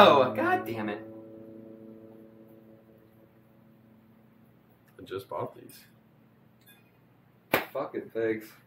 No! God damn it. I just bought these. Fucking thanks.